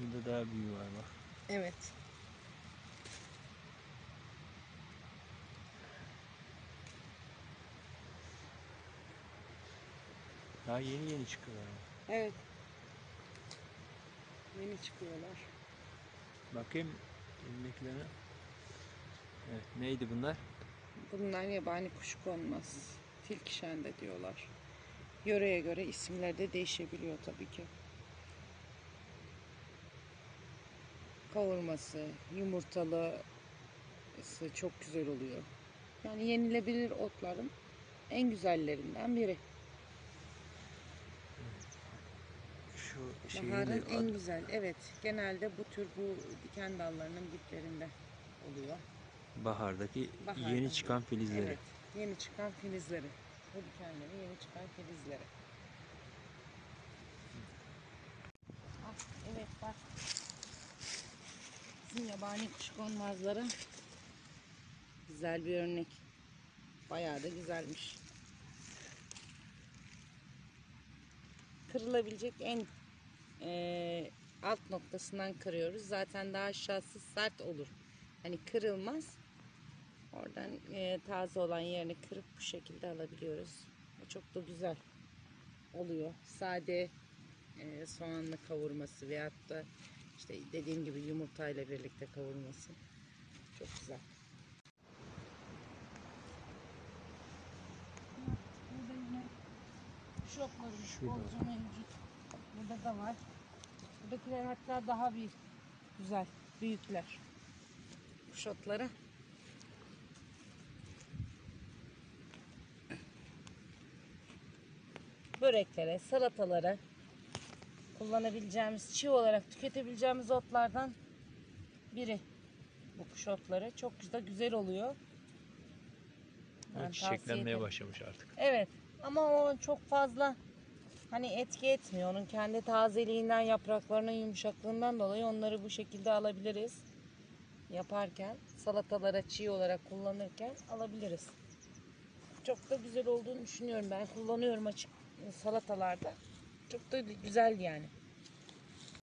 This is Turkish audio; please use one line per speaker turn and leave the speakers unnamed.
Şurada daha büyüğü var bak.
Evet.
Daha yeni yeni çıkıyorlar.
Evet. Yeni çıkıyorlar.
Bakayım elindekilerine. Evet, neydi bunlar?
Bunlar yabani kuşkonmaz. Tilkişen de diyorlar. Yöreye göre isimler de değişebiliyor tabii ki. Kavurması, yumurtalısı çok güzel oluyor. Yani yenilebilir otların en güzellerinden biri.
Şu şeyin
Baharın
de
en güzel. Evet, genelde bu tür bu diken dallarının diplerinde oluyor.
bahardaki
Baharda.
yeni çıkan filizleri.
Evet, yeni çıkan filizleri. Bu dikenleri yeni çıkan filizleri. Ah, evet bak. Bizim yabani kuşkonmazlara güzel bir örnek. Bayağı da güzelmiş. Kırılabilecek en alt noktasından kırıyoruz. Zaten daha aşağısı sert olur. Hani kırılmaz. Oradan taze olan yerini kırıp bu şekilde alabiliyoruz. Çok da güzel oluyor. Sade soğanlı kavurması veyahut da işte dediğim gibi yumurtayla birlikte kavurması çok güzel. Burada yine şoklarımız bolca mevcut. Burada da var. Buradakiler hatta daha bir güzel, büyükler. Şotları. Böreklere, salatalara kullanabileceğimiz, çiğ olarak tüketebileceğimiz otlardan biri bu kuş otları. Çok da güzel oluyor.
O çiçeklenmeye başlamış artık.
Evet ama o çok fazla hani etki etmiyor. Onun kendi tazeliğinden, yapraklarının yumuşaklığından dolayı onları bu şekilde alabiliriz. Yaparken, salatalara çiğ olarak kullanırken alabiliriz. Çok da güzel olduğunu düşünüyorum. Ben kullanıyorum açık salatalarda. Çok da güzel yani.